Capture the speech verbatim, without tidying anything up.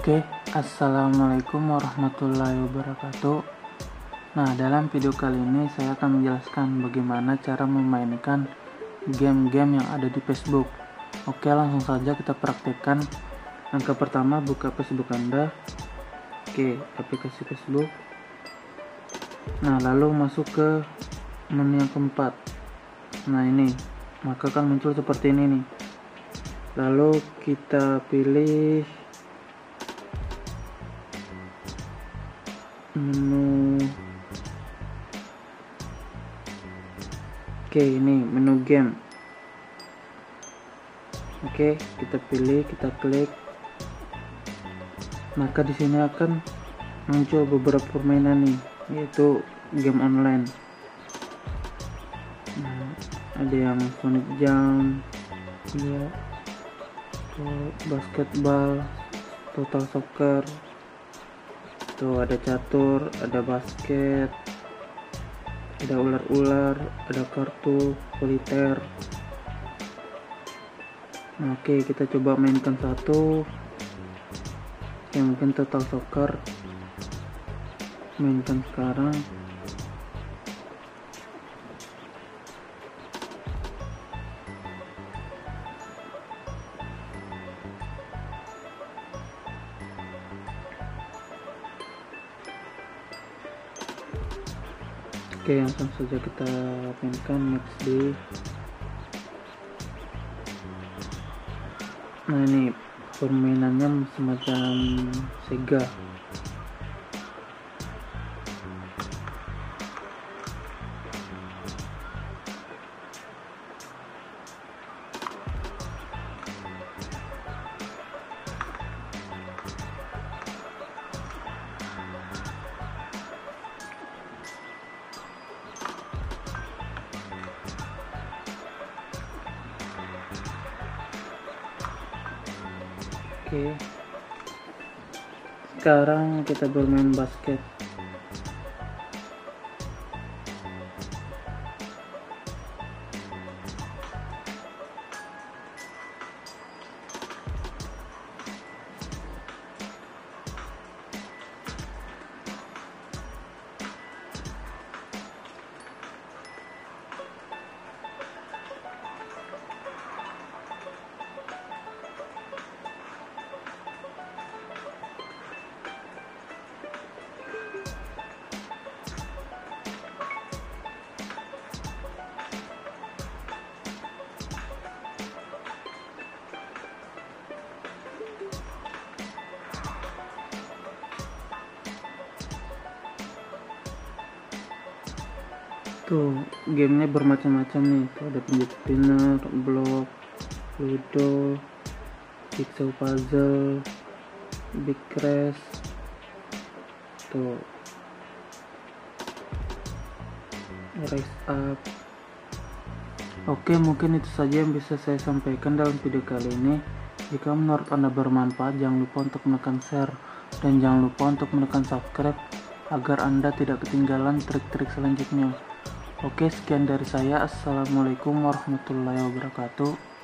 Oke, assalamualaikum warahmatullahi wabarakatuh. Nah, dalam video kali ini saya akan menjelaskan bagaimana cara memainkan game-game yang ada di Facebook. Oke, langsung saja kita praktekkan. Langkah pertama, buka Facebook Anda. Oke, aplikasi Facebook. Nah, lalu masuk ke menu yang keempat. Nah, ini, maka akan muncul seperti ini nih. Lalu kita pilih menu. Oke, ini menu game. Oke, kita pilih, kita klik. Maka di sini akan muncul beberapa permainan nih, yaitu game online. Nah, ada yang Sonic Jump, ya, basketball, Total Soccer. Tuh ada catur, ada basket, ada ular-ular, ada kartu, soliter. Nah, oke, kita coba mainkan satu. Yang mungkin Total Soccer. Mainkan sekarang. Oke, langsung saja kita mainkan next day. Nah, ini permainannya semacam Sega. Oke, sekarang kita bermain basket. Tuh, gamenya bermacam-macam nih. Tuh ada pinjat spinner, block, ludo, jigsaw puzzle, big crash. Tuh, rise up. Oke, mungkin itu saja yang bisa saya sampaikan dalam video kali ini. Jika menurut Anda bermanfaat, jangan lupa untuk menekan share dan jangan lupa untuk menekan subscribe agar Anda tidak ketinggalan trik-trik selanjutnya. Oke, sekian dari saya. Assalamualaikum warahmatullahi wabarakatuh.